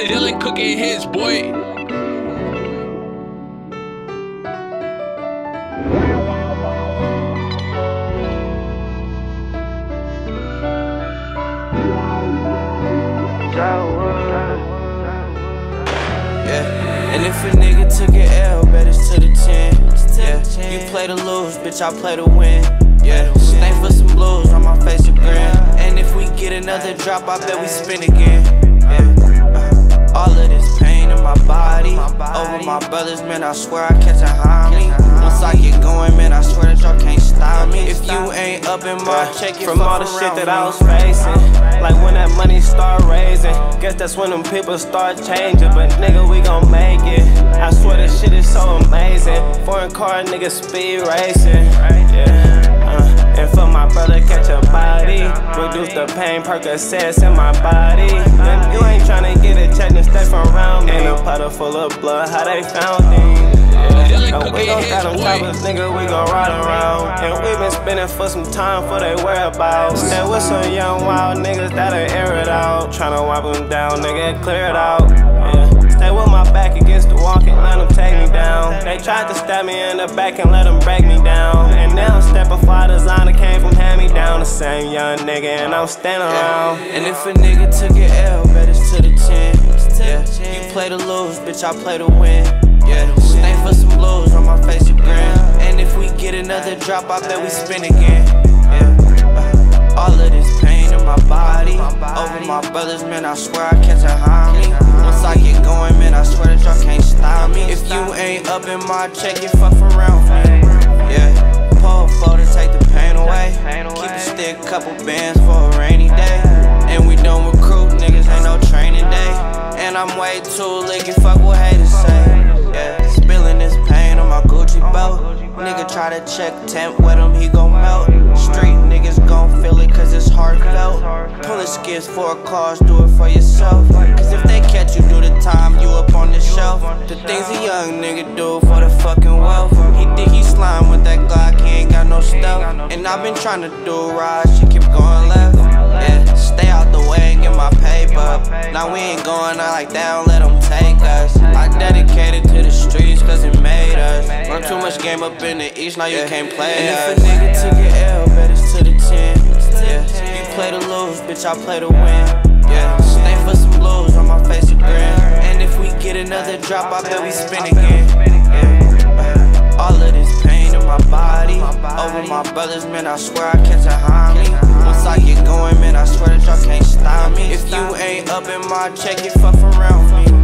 Dylan cooking hits, boy. Yeah, and if a nigga took an L, bet it's to the 10. Yeah, you play to lose, bitch, I play to win. Yeah, stay for some blues, on my face a grin. And if we get another drop, I bet we spin again. Yeah, all of this pain in my body, over my brothers, man, I swear I catch a homie. Once I get going, man, I swear that y'all can't stop me. If you ain't up in my check, from all the shit that I was facing, like when that money start raising, guess that's when them people start changing. But nigga, we gon' make it. I swear this shit is so amazing. Foreign car niggas speed racing. Yeah. And for my brother catch a body, reduce the pain, Percocets in my body. And you ain't tryna get a check and stay from around me. In a puddle full of blood, how they found me. And we gon' got them choppers, nigga, we gon' ride around. And we been spending for some time for they whereabouts. Stay with some young wild niggas that'll air it out. Tryna wipe them down, nigga, clear it out. Yeah. Stay with my back against the wall, can't let them take me down. They tried to stab me in the back and let them break me down. And now I'm stepping fly designer, came from hand-me-down. The same young nigga, and I'm standing around. And if a nigga took an L, bet it's to the 10. Yeah, you play to lose, bitch, I play to win. Yeah, stay for some blues, on my face a grin. And if we get another drop, I bet we spin again. Yeah, all of this pain in my body, over my brothers, man, I swear I catch a homie. Once I get going, man, I swear that y'all can't stop me. If you ain't up in my check, you fuck around me. Yeah, pull a photo, take the pain away. Keep a stick, couple bands for a rainy day. And we don't recruit niggas, ain't no training day. And I'm way too licky, fuck what haters say. Yeah, spilling this pain on my Gucci belt. Nigga try to check temp with him, he gon' melt. Street niggas gon' feel it cause it's heartfelt. Pulling skits for cars, do it for yourself. Cause if they catch you, do the time, you up on the shelf. The things a young nigga do for the fucking wealth. He think he slime with that Glock, he ain't got no stealth. And I've been trying to do right, she keep going left. Yeah, stay out the way and get my paper. Now we ain't going out like that, don't let them take us. I dedicated to the streets cause it made us. Run too much game up in the east, now you can't play us. And if a nigga took an L, bet it's to the 10. Yeah, you play to lose, bitch, I play to win. Yeah, stay for some blues, on my face a grin. And if we get another drop, I bet we spin again. Yeah, all of this pain in my body, over my brothers, man, I swear I catch a homie. Once I get going, man, I swear that y'all can't stop me. If you ain't up in my check, you fuck around me.